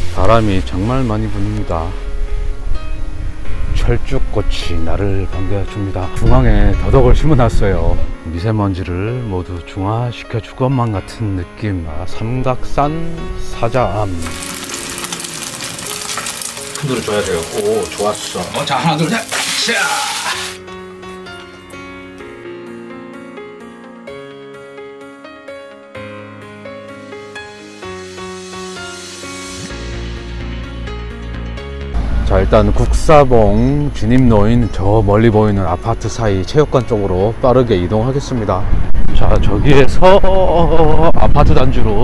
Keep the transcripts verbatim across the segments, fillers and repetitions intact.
바람이 정말 많이 부닙니다. 철쭉꽃이 나를 반겨줍니다. 중앙에 더덕을 심어놨어요. 미세먼지를 모두 중화시켜 줄 것만 같은 느낌. 아, 삼각산 사자암. 큰 소리 줘야 돼요. 오, 좋았어. 어, 자, 하나, 둘, 셋. 자. 자, 일단 국사봉 진입로인 저 멀리 보이는 아파트 사이 체육관 쪽으로 빠르게 이동하겠습니다. 자, 저기에서 아파트 단지로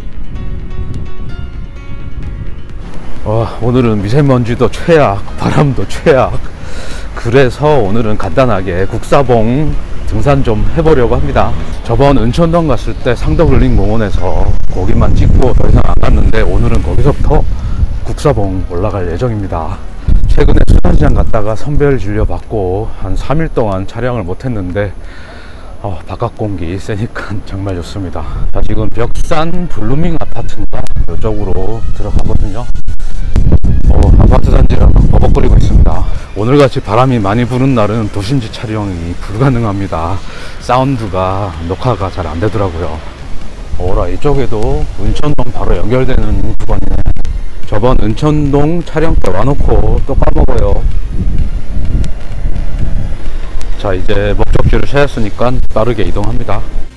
와, 오늘은 미세먼지도 최악, 바람도 최악. 그래서 오늘은 간단하게 국사봉 등산 좀 해보려고 합니다. 저번 은천동 갔을 때 상덕을링공원에서 거기만 찍고 더 이상 안 갔는데 오늘은 거기서부터 국사봉 올라갈 예정입니다. 최근에 수산시장 갔다가 선별 진료 받고 한 삼 일 동안 촬영을 못했는데 어, 바깥 공기 쐬니까 정말 좋습니다. 자, 지금 벽산 블루밍 아파트인가 이쪽으로 들어가거든요. 어, 아파트 단지랑 버벅거리고 있습니다. 오늘같이 바람이 많이 부는 날은 도심지 촬영이 불가능합니다. 사운드가 녹화가 잘 안 되더라고요. 어라, 이쪽에도 은천동 바로 연결되는 구간이네. 저번 은천동 촬영 때 와놓고 또 까먹어요. 자, 이제 목적지를 찾았으니까 빠르게 이동합니다.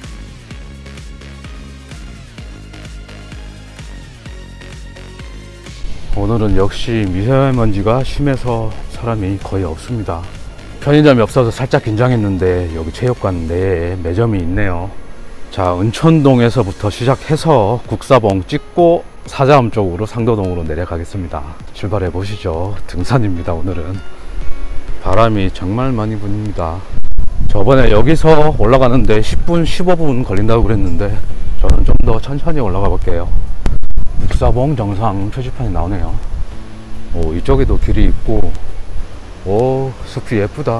오늘은 역시 미세먼지가 심해서 사람이 거의 없습니다. 편의점이 없어서 살짝 긴장했는데 여기 체육관 내에 매점이 있네요. 자, 은천동에서부터 시작해서 국사봉 찍고 사자암 쪽으로 상도동으로 내려가겠습니다. 출발해 보시죠. 등산입니다. 오늘은 바람이 정말 많이 부닙니다. 저번에 여기서 올라가는데 십 분 십오 분 걸린다고 그랬는데 저는 좀 더 천천히 올라가 볼게요. 국사봉 정상 표지판이 나오네요. 오, 이쪽에도 길이 있고, 오, 숲이 예쁘다.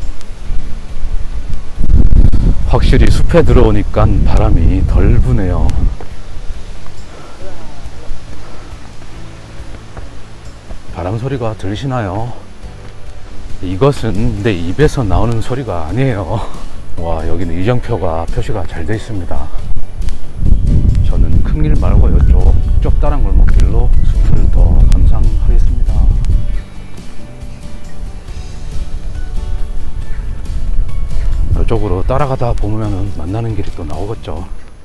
확실히 숲에 들어오니까 바람이 덜 부네요. 바람 소리가 들리시나요? 이것은 내 입에서 나오는 소리가 아니에요. 와, 여기는 이정표가 표시가 잘 되어 있습니다. 저는 큰 길 말고 이쪽 좁다란 골목길로 숲을 더 감상하겠습니다. 이쪽으로 따라가다 보면은 만나는 길이 또 나오겠죠.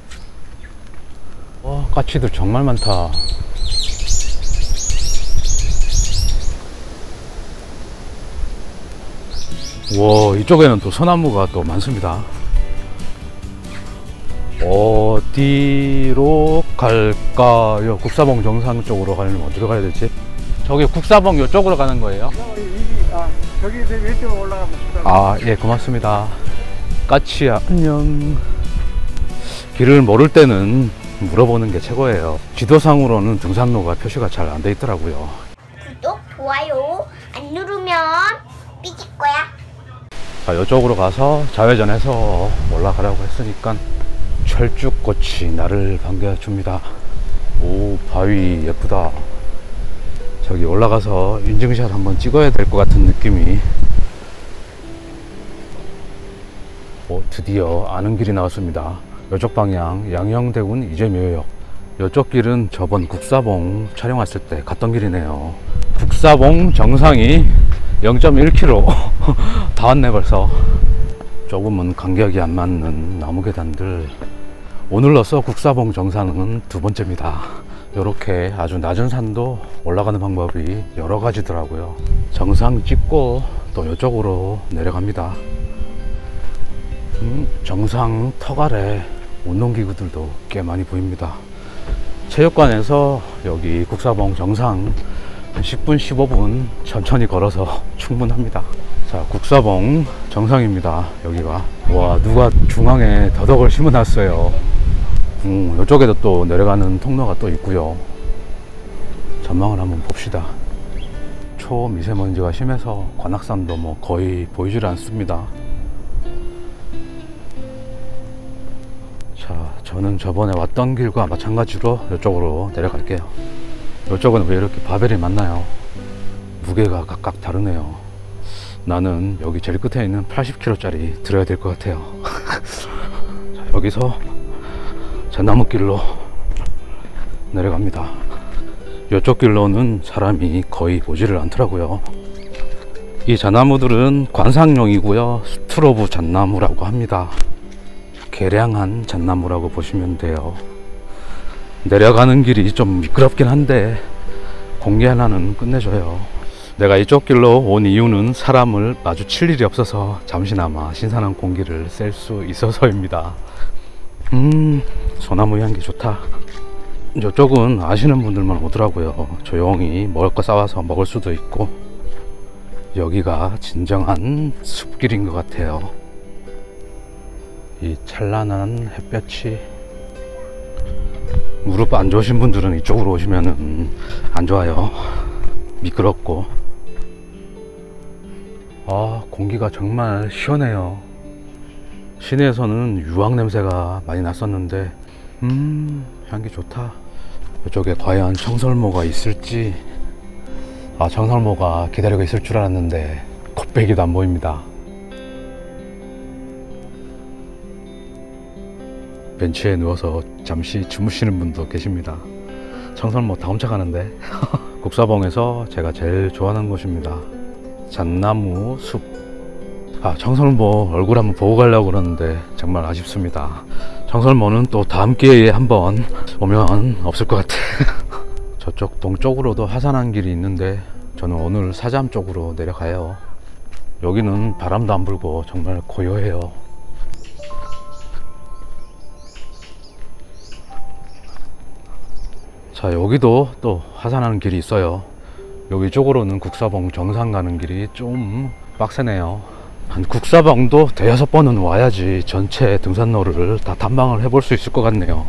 와, 까치들 정말 많다. 와, 이쪽에는 또 소나무가 또 많습니다. 어디로 갈까요? 국사봉 정상 쪽으로 가려면 어디로 가야 되지? 저기 국사봉 이쪽으로 가는 거예요? 아, 저기서 왼쪽으로 올라가면 수다. 아, 예, 고맙습니다. 까치야, 안녕. 길을 모를 때는 물어보는 게 최고예요. 지도상으로는 등산로가 표시가 잘 안 돼 있더라고요. 구독, 좋아요 안 누르면 삐질 거야. 자, 이쪽으로 가서 좌회전해서 올라가라고 했으니까 철쭉꽃이 나를 반겨줍니다. 오, 바위 예쁘다. 저기 올라가서 인증샷 한번 찍어야 될 것 같은 느낌이. 오, 드디어 아는 길이 나왔습니다. 이쪽 방향 양영대군 이재묘역. 이쪽 길은 저번 국사봉 촬영 왔을 때 갔던 길이네요. 국사봉 정상이 영 점 일 킬로미터 다 왔네 벌써. 조금은 간격이 안 맞는 나무 계단들. 오늘로써 국사봉 정상은 두 번째입니다. 이렇게 아주 낮은 산도 올라가는 방법이 여러 가지더라고요. 정상 찍고 또 이쪽으로 내려갑니다. 음, 정상 턱 아래 운동기구들도 꽤 많이 보입니다. 체육관에서 여기 국사봉 정상 십 분 십오 분 천천히 걸어서 충분합니다. 자, 국사봉 정상입니다. 여기가. 와, 누가 중앙에 더덕을 심어 놨어요. 음, 이쪽에도 또 내려가는 통로가 또 있고요. 전망을 한번 봅시다. 초미세먼지가 심해서 관악산도 뭐 거의 보이질 않습니다. 자, 저는 저번에 왔던 길과 마찬가지로 이쪽으로 내려갈게요. 이쪽은 왜 이렇게 바벨이 많나요? 무게가 각각 다르네요. 나는 여기 제일 끝에 있는 팔십 킬로그램짜리 들어야 될 것 같아요. 자, 여기서 잣나무 길로 내려갑니다. 이쪽 길로는 사람이 거의 보지를 않더라고요. 이 잣나무들은 관상용이고요, 스트로브 잣나무라고 합니다. 개량한 잣나무라고 보시면 돼요. 내려가는 길이 좀 미끄럽긴 한데 공기 하나는 끝내줘요. 내가 이쪽 길로 온 이유는 사람을 마주칠 일이 없어서 잠시나마 신선한 공기를 쐴 수 있어서입니다. 음, 소나무 향기 좋다. 이쪽은 아시는 분들만 오더라고요. 조용히 먹을 거 싸와서 먹을 수도 있고. 여기가 진정한 숲길인 것 같아요. 이 찬란한 햇볕이, 무릎 안 좋으신 분들은 이쪽으로 오시면 안 좋아요. 미끄럽고. 아, 공기가 정말 시원해요. 시내에서는 유황 냄새가 많이 났었는데 음, 향기 좋다. 이쪽에 과연 청설모가 있을지. 아, 청설모가 기다리고 있을 줄 알았는데 곱빼기도 안 보입니다. 벤치에 누워서 잠시 주무시는 분도 계십니다. 청설모 다 훔쳐가는데. 국사봉에서 제가 제일 좋아하는 곳입니다. 잣나무 숲. 아, 청설모 얼굴 한번 보고 가려고 그러는데 정말 아쉽습니다. 청설모는 또 다음 기회에 한번 오면 없을 것 같아. 저쪽 동쪽으로도 하산한 길이 있는데 저는 오늘 사잠 쪽으로 내려가요. 여기는 바람도 안 불고 정말 고요해요. 자, 여기도 또 하산하는 길이 있어요. 여기 쪽으로는 국사봉 정상 가는 길이 좀 빡세네요. 한 국사봉도 대여섯 번은 와야지 전체 등산로를 다 탐방을 해볼 수 있을 것 같네요.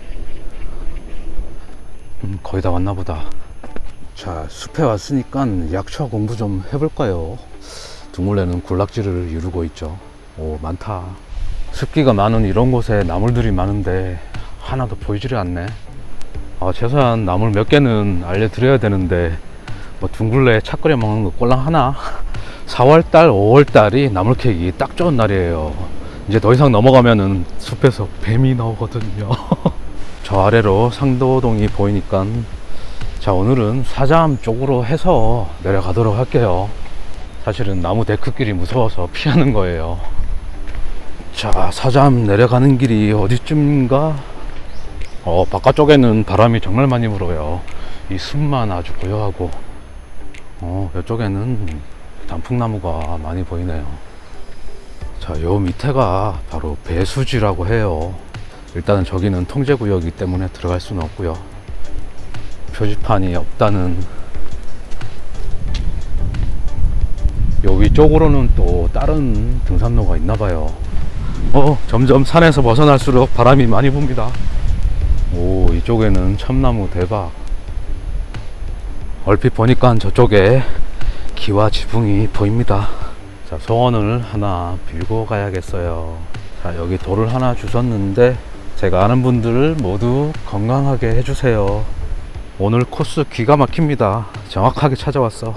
음, 거의 다 왔나 보다. 자, 숲에 왔으니까 약초 공부 좀 해볼까요? 둥글레는 군락지를 이루고 있죠. 오, 많다. 습기가 많은 이런 곳에 나물들이 많은데 하나도 보이지를 않네. 아, 최소한 나물 몇 개는 알려드려야 되는데 뭐 둥글레 차 끓여 먹는 거 꼴랑 하나? 사월달, 오월달이 나물 캐기 딱 좋은 날이에요. 이제 더 이상 넘어가면은 숲에서 뱀이 나오거든요. 저 아래로 상도동이 보이니까, 자, 오늘은 사잠 쪽으로 해서 내려가도록 할게요. 사실은 나무 데크길이 무서워서 피하는 거예요. 자, 사잠 내려가는 길이 어디쯤인가? 어, 바깥쪽에는 바람이 정말 많이 불어요. 이 숲만 아주 고요하고. 어, 이쪽에는 단풍나무가 많이 보이네요. 자, 요 밑에가 바로 배수지라고 해요. 일단은 저기는 통제구역이기 때문에 들어갈 수는 없고요. 표지판이 없다는. 요 위쪽으로는 또 다른 등산로가 있나봐요. 어, 점점 산에서 벗어날수록 바람이 많이 붑니다. 오, 이쪽에는 참나무 대박. 얼핏 보니까 저쪽에 기와 지붕이 보입니다. 자, 소원을 하나 빌고 가야겠어요. 자, 여기 돌을 하나 주셨는데 제가 아는 분들 모두 건강하게 해주세요. 오늘 코스 기가 막힙니다. 정확하게 찾아왔어.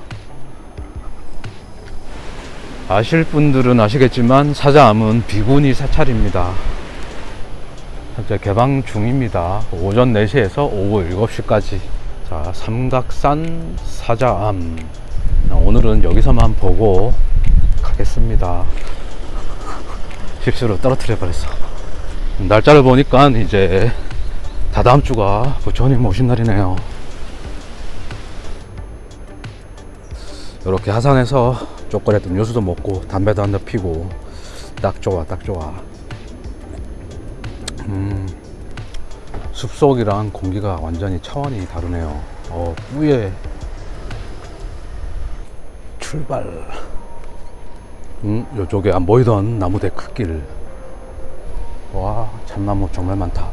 아실 분들은 아시겠지만 사잠은 비구니 사찰입니다. 현재 개방 중입니다. 오전 네 시에서 오후 일곱 시까지. 자, 삼각산 사자암. 오늘은 여기서만 보고 가겠습니다. 실수로 떨어뜨려 버렸어. 날짜를 보니까 이제 다다음 주가 부처님 오신 날이네요. 이렇게 하산해서 초콜릿 음료수도 먹고 담배도 한 대 피고 딱 좋아, 딱 좋아. 음, 숲속이랑 공기가 완전히 차원이 다르네요. 어, 뿌예. 출발. 음, 요쪽에 안 보이던 나무 데크길. 와, 참나무 정말 많다.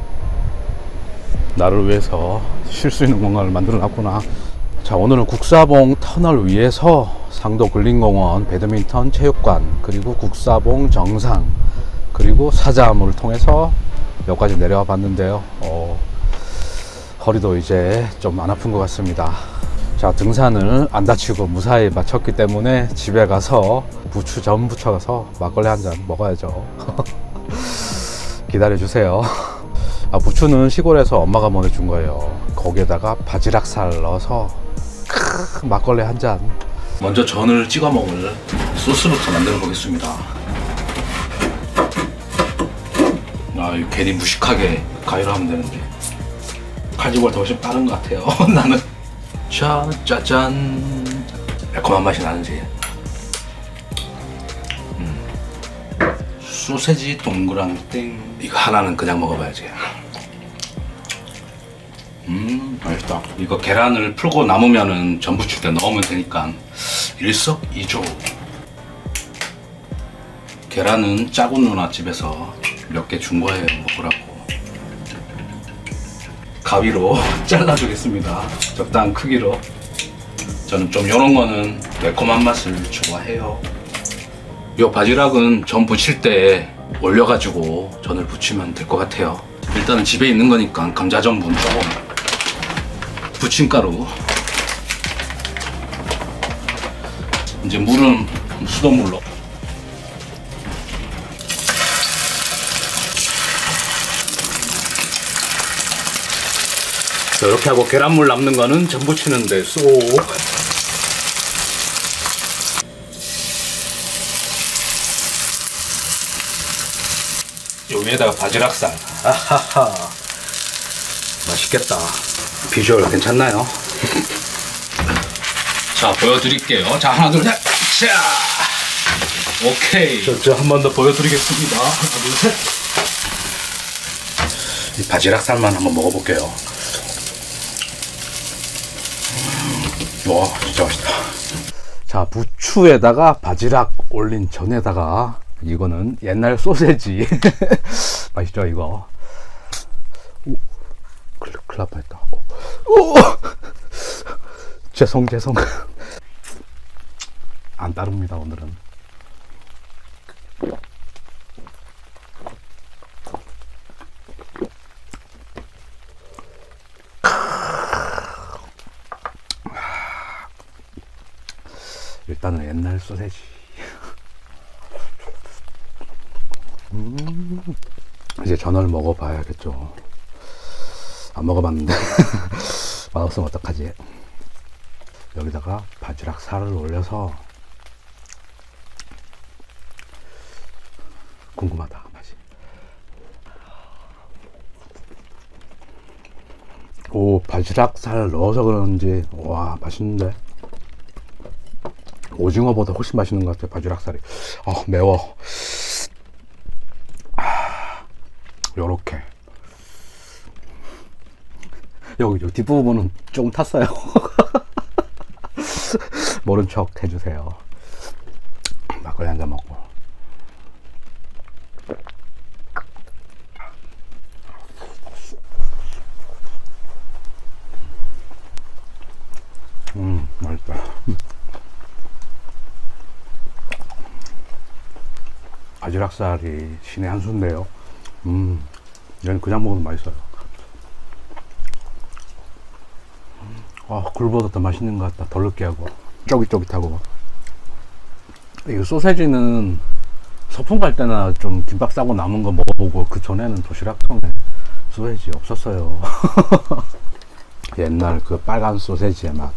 나를 위해서 쉴 수 있는 공간을 만들어 놨구나. 자, 오늘은 국사봉 터널 위에서 상도 근린공원 배드민턴 체육관, 그리고 국사봉 정상, 그리고 사자암을 통해서 여기까지 내려와 봤는데요. 어, 허리도 이제 좀 안 아픈 것 같습니다. 자, 등산을 안 다치고 무사히 마쳤기 때문에 집에 가서 부추 전 부쳐서 막걸리 한 잔 먹어야죠. 기다려주세요. 아, 부추는 시골에서 엄마가 보내준 거예요. 거기에다가 바지락살 넣어서 크, 막걸리 한 잔. 먼저 전을 찍어 먹을 소스부터 만들어 보겠습니다. 아, 괜히 무식하게 가위로 하면 되는데 칼질보다 훨씬 빠른 것 같아요. 나는. 자, 짜잔. 매콤한 맛이 나는지. 음. 소세지 동그랑땡. 이거 하나는 그냥 먹어봐야지. 음, 맛있다. 이거 계란을 풀고 남으면은 전 부칠 때 넣으면 되니까 일석이조. 계란은 짜고 누나 집에서 몇 개 준 거예요. 먹으라고. 가위로 잘라주겠습니다. 적당한 크기로. 저는 좀 요런 거는 매콤한 맛을 좋아해요. 요 바지락은 전 부칠 때 올려가지고 전을 부치면 될 것 같아요. 일단은 집에 있는 거니까 감자전분 조금, 부침가루, 이제 물은 수돗물로. 이렇게 하고 계란물 남는 거는 전 부치는데 쏙. 요 위에다가 바지락살. 아하하, 맛있겠다. 비주얼 괜찮나요? 자, 보여드릴게요. 자, 하나 둘 셋. 자, 오케이. 저, 저 한 번 더 보여드리겠습니다. 하나 둘 셋. 이 바지락살만 한번 먹어볼게요. 와, 진짜 맛있다. 자, 부추에다가 바지락 올린 전에다가 이거는 옛날 소세지. 맛있죠, 이거? 오, 큰일, 큰일 날 뻔했다. 오! 죄송, 죄송. 안 따릅니다, 오늘은. 일단은 옛날 소세지. 음, 이제 전을 먹어봐야겠죠. 안 먹어봤는데 맛없으면 어떡하지? 여기다가 바지락 살을 올려서. 궁금하다, 맛이. 오, 바지락 살 넣어서 그런지 와, 맛있는데. 오징어보다 훨씬 맛있는 것 같아요, 바지락살이. 아, 매워. 아, 요렇게. 여기, 여기 뒷부분은 조금 탔어요. 모른 척 해주세요. 막걸리 한잔 먹고. 음, 맛있다. 바지락살이 신의 한 수인데요. 음, 얘는 그냥 먹으면 맛있어요. 아, 굴보다 더 맛있는 것 같다. 덜 느끼하고 쫄깃쫄깃하고. 이 소세지는 소풍 갈 때나 좀 김밥 싸고 남은 거 먹어보고, 그 전에는 도시락통에 소세지 없었어요. 옛날 그 빨간 소세지의 맛.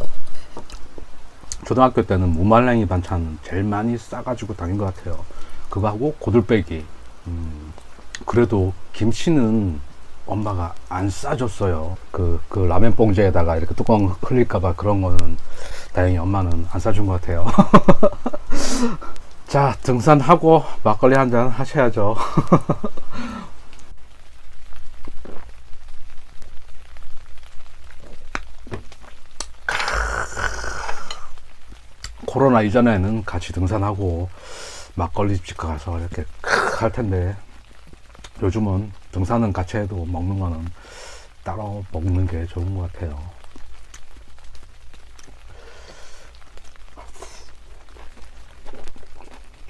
초등학교 때는 무말랭이 반찬 제일 많이 싸가지고 다닌 것 같아요. 그거 하고 고들빼기. 음, 그래도 김치는 엄마가 안 싸줬어요. 그, 그 라면 봉지에다가 이렇게 뚜껑 흘릴까봐 그런 거는 다행히 엄마는 안 싸준 것 같아요. 자, 등산하고 막걸리 한잔 하셔야죠. 코로나 이전에는 같이 등산하고 막걸리 집 가서 이렇게 할 텐데, 요즘은 등산은 같이 해도 먹는 거는 따로 먹는 게 좋은 것 같아요.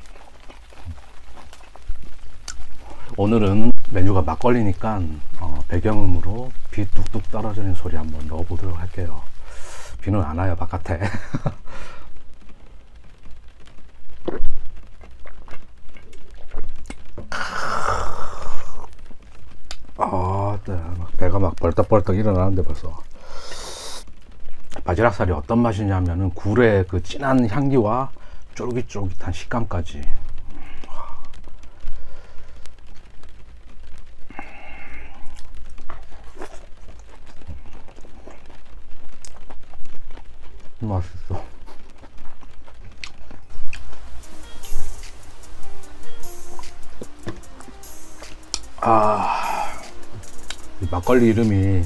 오늘은 메뉴가 막걸리니까 어, 배경음으로 비 뚝뚝 떨어지는 소리 한번 넣어보도록 할게요. 비는 안 와요, 바깥에. 아, 네. 배가 막 벌떡벌떡 일어나는데 벌써. 바지락살이 어떤 맛이냐면은 굴의 그 진한 향기와 쫄깃쫄깃한 식감까지. 맛있어. 아, 이 막걸리 이름이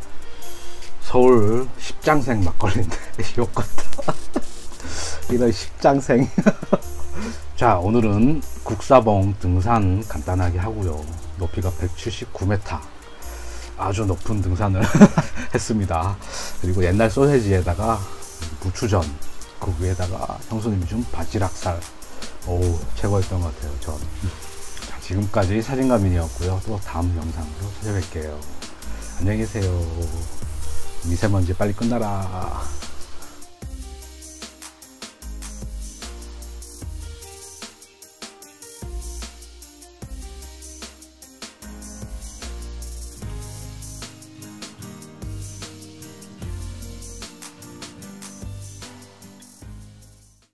서울 십장생 막걸리인데 욕같다. 이런 십장생. 자, 오늘은 국사봉 등산 간단하게 하고요. 높이가 백칠십구 미터, 아주 높은 등산을 했습니다. 그리고 옛날 소세지에다가 부추전, 그 위에다가 형수님이 준 바지락살. 오, 최고였던 것 같아요, 전. 자, 지금까지 사진가민이었고요. 또 다음 영상으로 찾아뵐게요. 안녕히 계세요. 미세먼지 빨리 끝나라.